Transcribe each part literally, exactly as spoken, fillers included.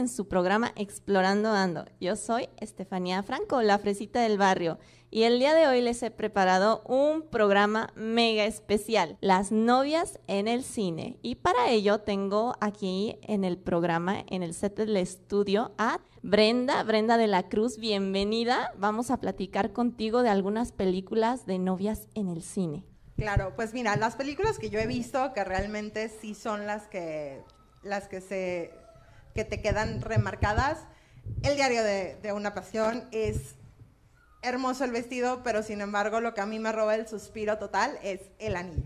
en su programa Explorando Ando. Yo soy Estefanía Franco, la fresita del barrio, y el día de hoy les he preparado un programa mega especial, Las novias en el cine. Y para ello tengo aquí en el programa, en el set del estudio, a Brenda, Brenda de la Cruz, bienvenida. Vamos a platicar contigo de algunas películas de novias en el cine. Claro, pues mira, las películas que yo he visto que realmente sí son las que, las que, se, que te quedan remarcadas. El diario de, de una pasión, es hermoso el vestido, pero sin embargo lo que a mí me roba el suspiro total es el anillo.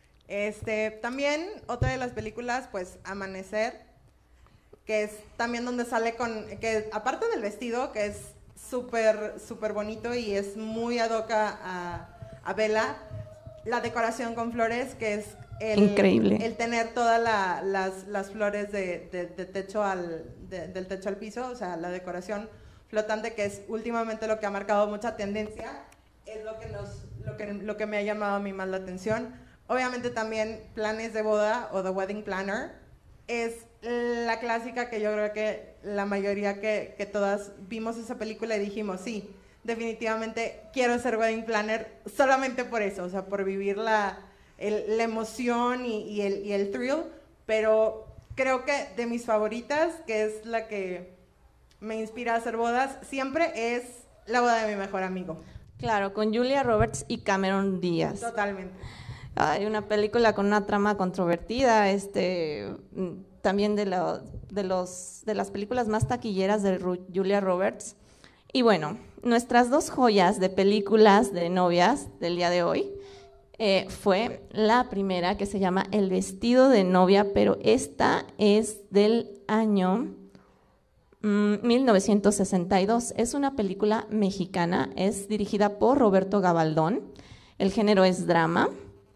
Este, también otra de las películas, pues Amanecer, que es también donde sale con, que aparte del vestido, que es súper, súper bonito y es muy ad hoc a, a Bella, la decoración con flores, que es el, increíble, el tener todas la, las, las flores de, de, de techo al, de, del techo al piso, o sea, la decoración flotante, que es últimamente lo que ha marcado mucha tendencia, es lo que, nos, lo que, lo que me ha llamado a mí más la atención. Obviamente también Planes de Boda o The Wedding Planner es la clásica que yo creo que la mayoría que, que todas vimos esa película y dijimos, sí, definitivamente quiero ser wedding planner solamente por eso, o sea, por vivir la, el, la emoción y, y, el, y el thrill, pero creo que de mis favoritas, que es la que me inspira a hacer bodas, siempre es La boda de mi mejor amigo. Claro, con Julia Roberts y Cameron Díaz. Totalmente. Hay una película con una trama controvertida, este, también de, lo, de, los, de las películas más taquilleras de Julia Roberts. Y bueno, nuestras dos joyas de películas de novias del día de hoy eh, fue la primera, que se llama El vestido de novia, pero esta es del año mmm, mil novecientos sesenta y dos. Es una película mexicana, es dirigida por Roberto Gabaldón, el género es drama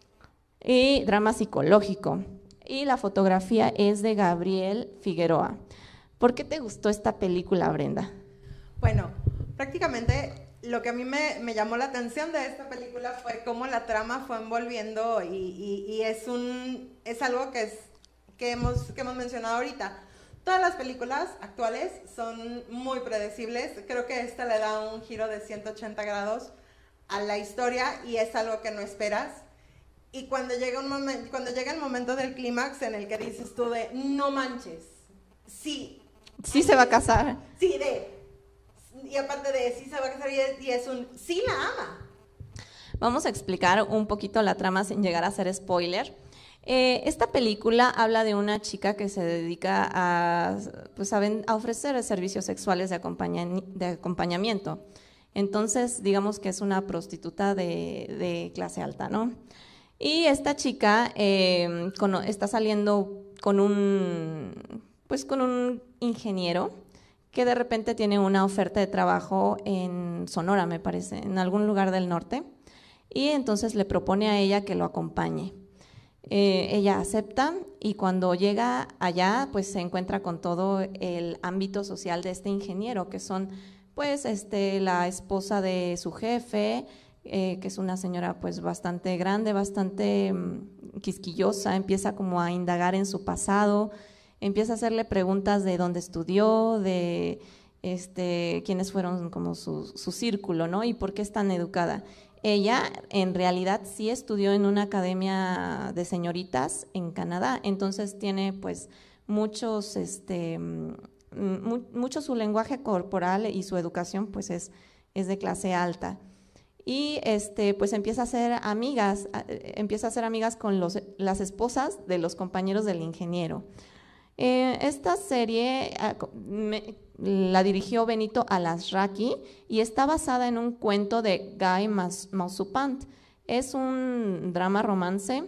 y drama psicológico, y la fotografía es de Gabriel Figueroa. ¿Por qué te gustó esta película, Brenda? Bueno, prácticamente lo que a mí me, me llamó la atención de esta película fue cómo la trama fue envolviendo y, y, y es, un, es algo que, es, que, hemos, que hemos mencionado ahorita. Todas las películas actuales son muy predecibles, creo que esta le da un giro de ciento ochenta grados a la historia y es algo que no esperas. Y cuando llega, un momen, cuando llega el momento del clímax en el que dices tú de, no manches, sí. Sí se va a casar. Sí, de... Y aparte de sí se va a casar y es, y es un sí la ama. Vamos a explicar un poquito la trama sin llegar a ser spoiler. Eh, esta película habla de una chica que se dedica a, pues, a, ven, a ofrecer servicios sexuales de, acompaña, de acompañamiento. Entonces, digamos que es una prostituta de, de clase alta, ¿no? Y esta chica eh, con, está saliendo con un, pues, con un ingeniero que de repente tiene una oferta de trabajo en Sonora, me parece, en algún lugar del norte, y entonces le propone a ella que lo acompañe. Eh, ella acepta y cuando llega allá, pues se encuentra con todo el ámbito social de este ingeniero, que son pues este, la esposa de su jefe, eh, que es una señora pues bastante grande, bastante um, quisquillosa, empieza como a indagar en su pasado, empieza a hacerle preguntas de dónde estudió, de este, quiénes fueron como su, su círculo, ¿no? Y por qué es tan educada. Ella en realidad sí estudió en una academia de señoritas en Canadá, entonces tiene pues muchos, este, mu mucho su lenguaje corporal y su educación pues es, es de clase alta. Y este, pues empieza a hacer amigas, empieza a hacer amigas con los, las esposas de los compañeros del ingeniero. Eh, esta serie me, la dirigió Benito Alasraqui y está basada en un cuento de Guy Mausupant. Es un drama romance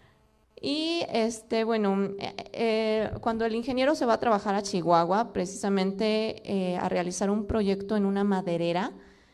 y este, bueno, eh, eh, cuando el ingeniero se va a trabajar a Chihuahua, precisamente eh, a realizar un proyecto en una maderera,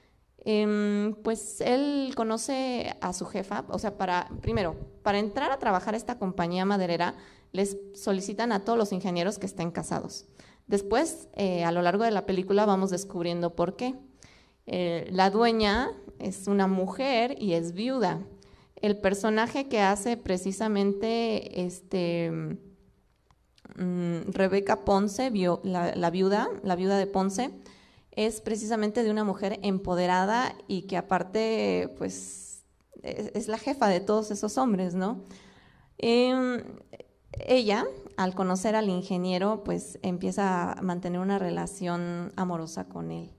eh, pues él conoce a su jefa, o sea, para, primero, para entrar a trabajar a esta compañía maderera, les solicitan a todos los ingenieros que estén casados. Después, eh, a lo largo de la película vamos descubriendo por qué. Eh, la dueña es una mujer y es viuda. El personaje que hace precisamente este, mmm, Rebeca Ponce, vio, la, la viuda, la viuda de Ponce, es precisamente de una mujer empoderada y que aparte, pues, es, es la jefa de todos esos hombres, ¿no? Eh, ella, al conocer al ingeniero, pues empieza a mantener una relación amorosa con él.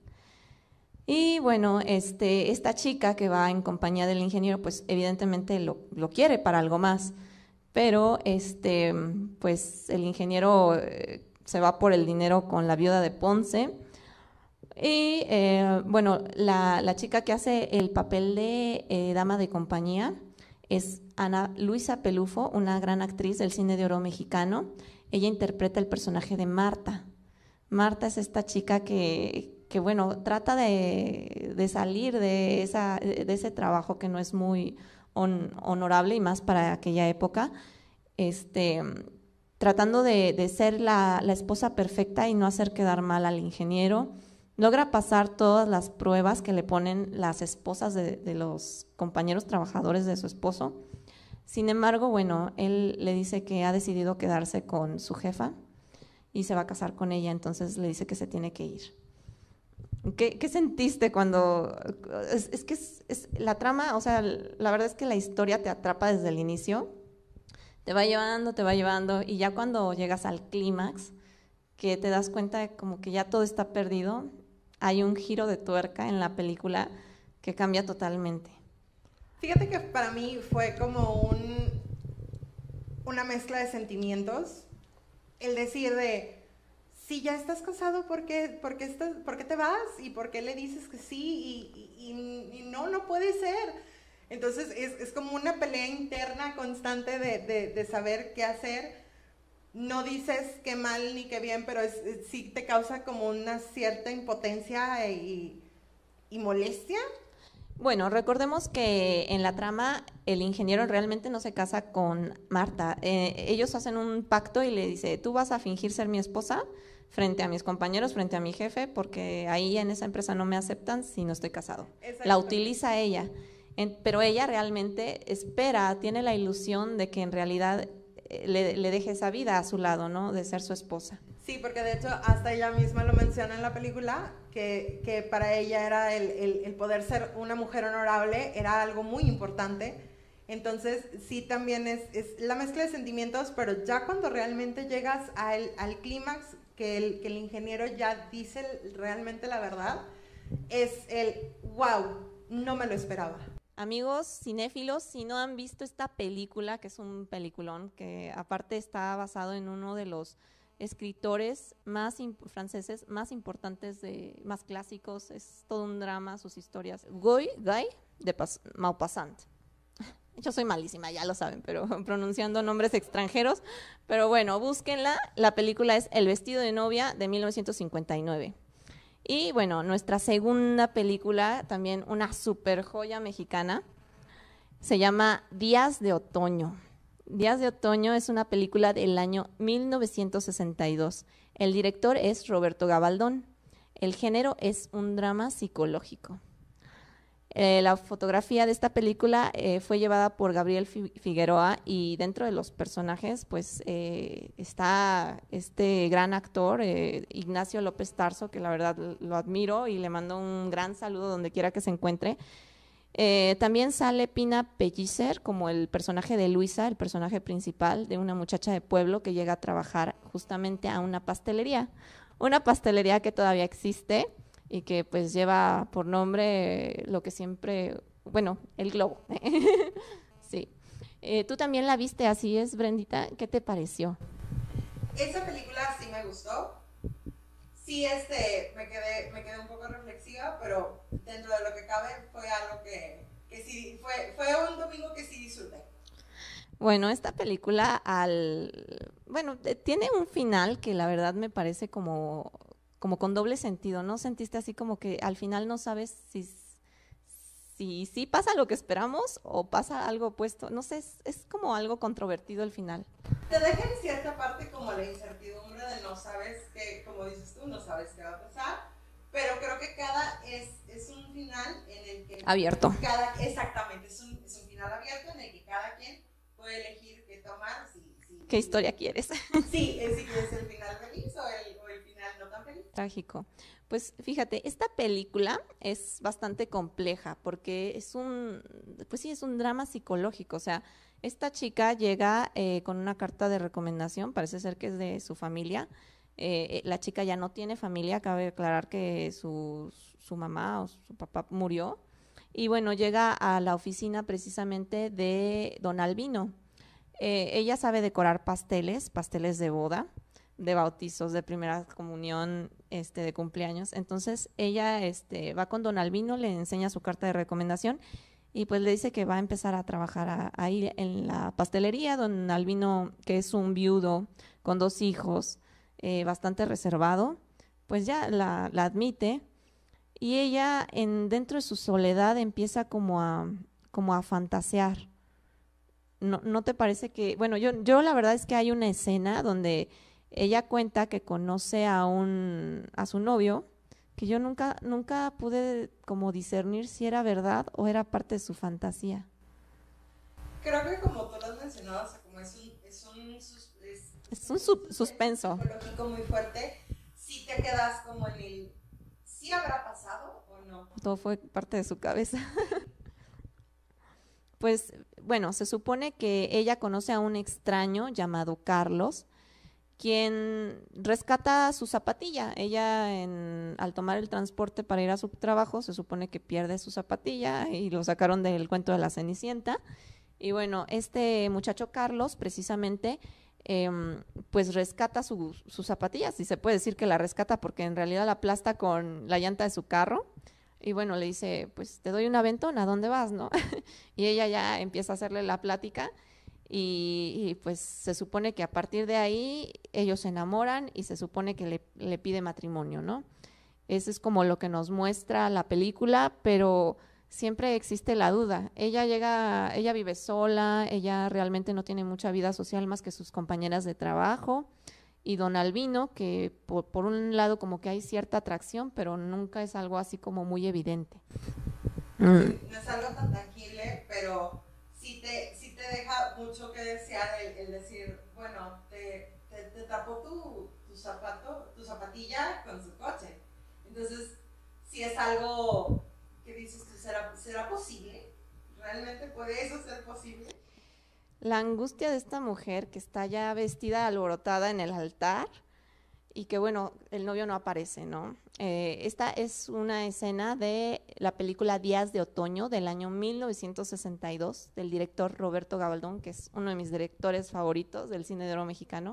Y bueno, este, esta chica que va en compañía del ingeniero, pues evidentemente lo, lo quiere para algo más, pero este, pues el ingeniero eh, se va por el dinero con la viuda de Ponce. Y eh, bueno, la, la chica que hace el papel de eh, dama de compañía es Ana Luisa Pelufo, una gran actriz del cine de oro mexicano. Ella interpreta el personaje de Marta. Marta es esta chica que, que bueno, trata de, de salir de, esa, de ese trabajo que no es muy on, honorable y más para aquella época, este, tratando de, de ser la, la esposa perfecta y no hacer quedar mal al ingeniero. Logra pasar todas las pruebas que le ponen las esposas de, de los compañeros trabajadores de su esposo. Sin embargo, bueno, él le dice que ha decidido quedarse con su jefa y se va a casar con ella, entonces le dice que se tiene que ir. ¿Qué, qué sentiste cuando...? Es, es que es, es, la trama, o sea, la verdad es que la historia te atrapa desde el inicio, te va llevando, te va llevando, y ya cuando llegas al clímax, que te das cuenta de como que ya todo está perdido, hay un giro de tuerca en la película que cambia totalmente. Fíjate que para mí fue como un, una mezcla de sentimientos. El decir de, si ya estás casado, ¿por qué, por qué, estás, por qué te vas? ¿Y por qué le dices que sí? Y, y, y no, no puede ser. Entonces es, es como una pelea interna constante de, de, de saber qué hacer. No dices qué mal ni qué bien, pero es, es, sí te causa como una cierta impotencia y, y molestia. Bueno, recordemos que en la trama el ingeniero realmente no se casa con Marta. Eh, ellos hacen un pacto y le dice, tú vas a fingir ser mi esposa frente a mis compañeros, frente a mi jefe, porque ahí en esa empresa no me aceptan si no estoy casado. La utiliza ella, en, pero ella realmente espera, tiene la ilusión de que en realidad eh, le, le deje esa vida a su lado, ¿no? De ser su esposa. Sí, porque de hecho hasta ella misma lo menciona en la película, que, que para ella era el, el, el poder ser una mujer honorable, era algo muy importante. Entonces sí también es, es la mezcla de sentimientos, pero ya cuando realmente llegas al, al clímax, que el, que el ingeniero ya dice realmente la verdad, es el wow, no me lo esperaba. Amigos cinéfilos, si no han visto esta película, que es un peliculón, que aparte está basado en uno de los escritores más franceses más importantes, de, más clásicos, es todo un drama, sus historias. Guy, Guy de Pas Maupassant. Yo soy malísima, ya lo saben, pero pronunciando nombres extranjeros. Pero bueno, búsquenla. La película es El vestido de novia de mil novecientos cincuenta y nueve. Y bueno, nuestra segunda película, también una super joya mexicana, se llama Días de Otoño. Días de Otoño es una película del año mil novecientos sesenta y dos. El director es Roberto Gabaldón. El género es un drama psicológico. Eh, la fotografía de esta película eh, fue llevada por Gabriel Figueroa, y dentro de los personajes pues eh, está este gran actor eh, Ignacio López Tarso, que la verdad lo admiro y le mando un gran saludo donde quiera que se encuentre. Eh, también sale Pina Pellicer como el personaje de Luisa, el personaje principal de una muchacha de pueblo que llega a trabajar justamente a una pastelería, una pastelería que todavía existe y que pues lleva por nombre lo que siempre, bueno, el globo. Sí. Eh, tú también la viste, así es, Brendita, ¿qué te pareció? Esa película sí me gustó. Sí, este, me quedé, me quedé un poco reflexiva, pero dentro de lo que cabe fue algo que, que sí, fue, fue un domingo que sí disfruté. Bueno, esta película al, bueno, tiene un final que la verdad me parece como, como con doble sentido, ¿no? Sentiste así como que al final no sabes si si, si pasa lo que esperamos o pasa algo opuesto, no sé, es, es como algo controvertido el final. Te deja en cierta parte como la incertidumbre de no sabes qué, como dices tú, no sabes qué va a pasar, pero creo que cada es, es un final en el que... Abierto. Cada, exactamente, es un, es un final abierto en el que cada quien puede elegir qué tomar, si, si ¿Qué historia quieres? Sí, es, si quieres el final feliz o el, o el final no tan feliz. Trágico. Pues fíjate, esta película es bastante compleja porque es un, pues sí, es un drama psicológico. O sea, esta chica llega eh, con una carta de recomendación, parece ser que es de su familia. Eh, la chica ya no tiene familia, cabe aclarar que su, su mamá o su papá murió. Y bueno, llega a la oficina precisamente de don Albino. Eh, ella sabe decorar pasteles, pasteles de boda, de bautizos, de primera comunión, este, de cumpleaños. Entonces ella este, va con don Albino, le enseña su carta de recomendación y pues le dice que va a empezar a trabajar a, ahí en la pastelería. Don Albino, que es un viudo con dos hijos, eh, bastante reservado, pues ya la, la admite y ella en, dentro de su soledad empieza como a, como a fantasear. ¿No, no te parece que, bueno, yo, yo la verdad es que hay una escena donde ella cuenta que conoce a un, a su novio, que yo nunca, nunca pude como discernir si era verdad o era parte de su fantasía. Creo que como tú lo has mencionado, o sea, como es un, es un, sus, es, es un sub, suspenso psicológico muy fuerte, sí te quedas como en el, ¿sí habrá pasado o no? Todo fue parte de su cabeza. Pues bueno, se supone que ella conoce a un extraño llamado Carlos, quien rescata su zapatilla. Ella en, al tomar el transporte para ir a su trabajo se supone que pierde su zapatilla y lo sacaron del cuento de la Cenicienta. Y bueno, este muchacho Carlos precisamente eh, pues rescata su, su zapatilla, si se puede decir que la rescata porque en realidad la aplasta con la llanta de su carro. Y bueno, le dice, pues te doy un aventón, ¿a dónde vas, no? Y ella ya empieza a hacerle la plática y, y pues se supone que a partir de ahí ellos se enamoran y se supone que le, le pide matrimonio, ¿no? Eso es como lo que nos muestra la película, pero siempre existe la duda. Ella llega, ella vive sola, ella realmente no tiene mucha vida social más que sus compañeras de trabajo. Y don Albino, que por, por un lado como que hay cierta atracción, pero nunca es algo así como muy evidente. Mm. No es algo tan tangible, pero sí te, sí te deja mucho que desear el, el decir, bueno, te, te, te tapó tu, tu zapato, tu zapatilla con su coche. Entonces, si es algo que dices tú, ¿será, ¿será posible? ¿Realmente puede eso ser posible? La angustia de esta mujer que está ya vestida, alborotada en el altar y que bueno, el novio no aparece, ¿no? Eh, esta es una escena de la película Días de Otoño del año mil novecientos sesenta y dos del director Roberto Gabaldón, que es uno de mis directores favoritos del cine de oro mexicano.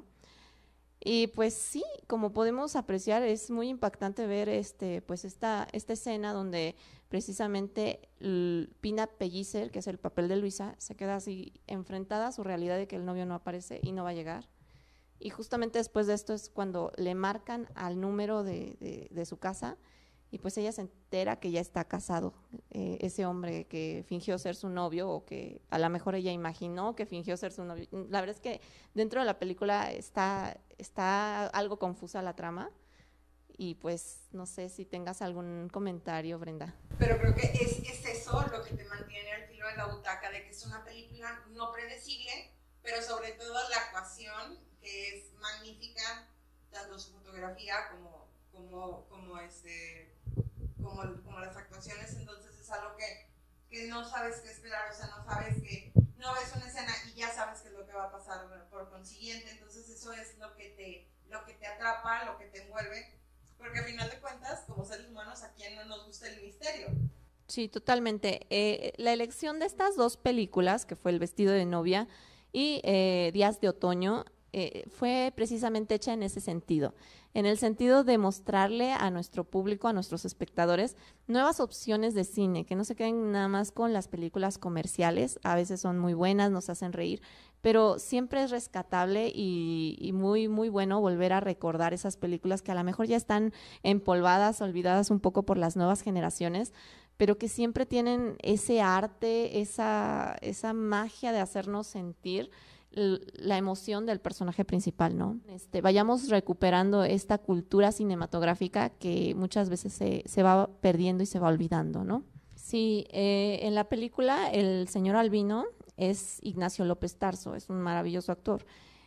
Y pues sí, como podemos apreciar, es muy impactante ver este, pues esta, esta escena donde precisamente Pina Pellicer, que es el papel de Luisa, se queda así enfrentada a su realidad de que el novio no aparece y no va a llegar. Y justamente después de esto es cuando le marcan al número de, de, de su casa y pues ella se entera que ya está casado, eh, ese hombre que fingió ser su novio o que a lo mejor ella imaginó que fingió ser su novio. La verdad es que dentro de la película está, está algo confusa la trama y pues no sé si tengas algún comentario, Brenda. Pero creo que es, es eso lo que te mantiene al filo de la butaca, de que es una película no predecible, pero sobre todo la actuación, que es magnífica, tanto su fotografía como, como, como este... Como, como las actuaciones, entonces es algo que, que no sabes qué esperar, o sea, no sabes que, no ves una escena y ya sabes qué es lo que va a pasar por consiguiente, entonces eso es lo que te, lo que te atrapa, lo que te envuelve, porque al final de cuentas, como seres humanos, ¿a quién no nos gusta el misterio? Sí, totalmente. Eh, la elección de estas dos películas, que fue El vestido de novia y eh, Días de Otoño, eh, fue precisamente hecha en ese sentido, en el sentido de mostrarle a nuestro público, a nuestros espectadores, nuevas opciones de cine, que no se queden nada más con las películas comerciales, a veces son muy buenas, nos hacen reír, pero siempre es rescatable y, y muy, muy bueno volver a recordar esas películas que a lo mejor ya están empolvadas, olvidadas un poco por las nuevas generaciones, pero que siempre tienen ese arte, esa, esa magia de hacernos sentir la emoción del personaje principal, ¿no? Este, vayamos recuperando esta cultura cinematográfica que muchas veces se, se va perdiendo y se va olvidando, ¿no? Sí, eh, en la película el señor Albino es Ignacio López Tarso, es un maravilloso actor.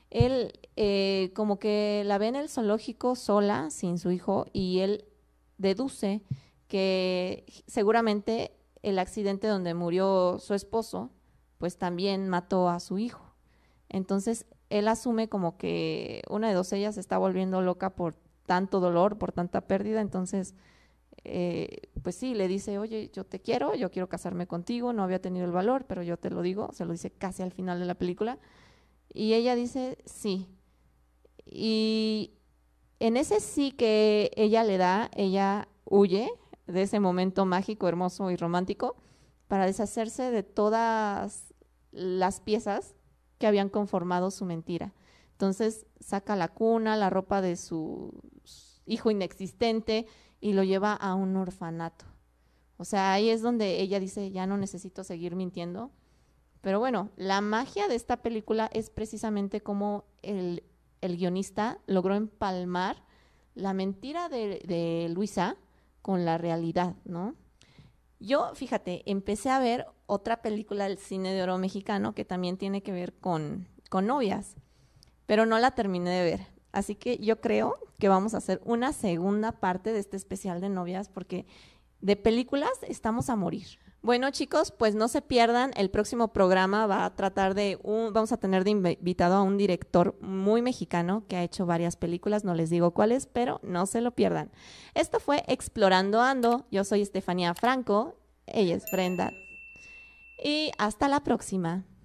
Él eh, como que la ve en el zoológico sola, sin su hijo, y él deduce que seguramente el accidente donde murió su esposo, pues también mató a su hijo. Entonces, él asume como que una de dos, ella se está volviendo loca por tanto dolor, por tanta pérdida, entonces, eh, pues sí, le dice, oye, yo te quiero, yo quiero casarme contigo, no había tenido el valor, pero yo te lo digo, se lo dice casi al final de la película, y ella dice, sí. Y en ese sí que ella le da, ella huye de ese momento mágico, hermoso y romántico para deshacerse de todas las piezas que habían conformado su mentira. Entonces saca la cuna, la ropa de su hijo inexistente y lo lleva a un orfanato. O sea, ahí es donde ella dice, ya no necesito seguir mintiendo. Pero bueno, la magia de esta película es precisamente cómo el, el guionista logró empalmar la mentira de, de Luisa con la realidad, ¿no? Yo, fíjate, empecé a ver otra película del cine de oro mexicano que también tiene que ver con, con novias, pero no la terminé de ver. Así que yo creo que vamos a hacer una segunda parte de este especial de novias porque de películas estamos a morir. Bueno, chicos, pues no se pierdan, el próximo programa va a tratar de, un, vamos a tener de invitado a un director muy mexicano que ha hecho varias películas, no les digo cuáles, pero no se lo pierdan. Esto fue Explorando Ando, yo soy Estefanía Franco, ella es Brenda, y hasta la próxima.